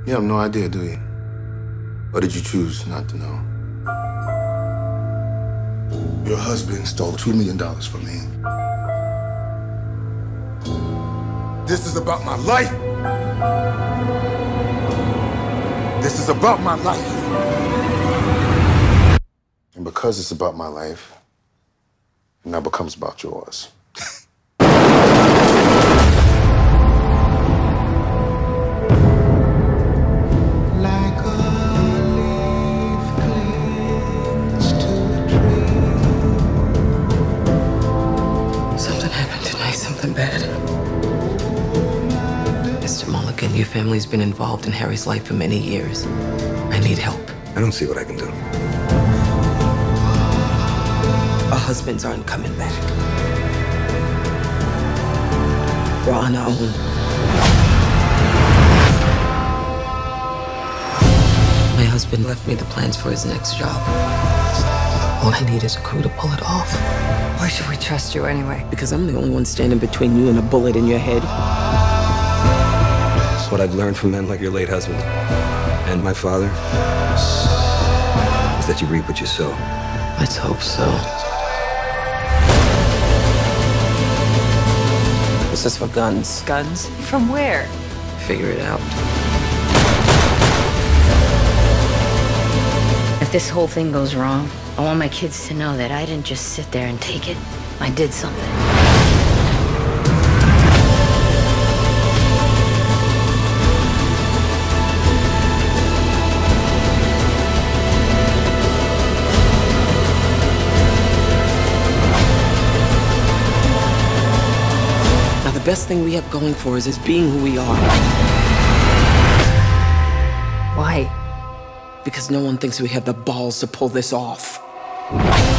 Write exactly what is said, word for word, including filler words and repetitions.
You have no idea, do you? Or did you choose not to know? Your husband stole two million dollars from me. This is about my life. This is about my life. And because it's about my life, it now becomes about yours. Bad. Mister Mulligan, your family's been involved in Harry's life for many years. I need help. I don't see what I can do. Our husbands aren't coming back. We're on our own. My husband left me the plans for his next job. All I need is a crew to pull it off. Why should we trust you anyway? Because I'm the only one standing between you and a bullet in your head. That's what I've learned from men like your late husband and my father, is that you reap what you sow. Let's hope so. This is for guns. Guns? From where? Figure it out. If this whole thing goes wrong, I want my kids to know that I didn't just sit there and take it. I did something. Now, the best thing we have going for us is being who we are. Why? Because no one thinks we have the balls to pull this off.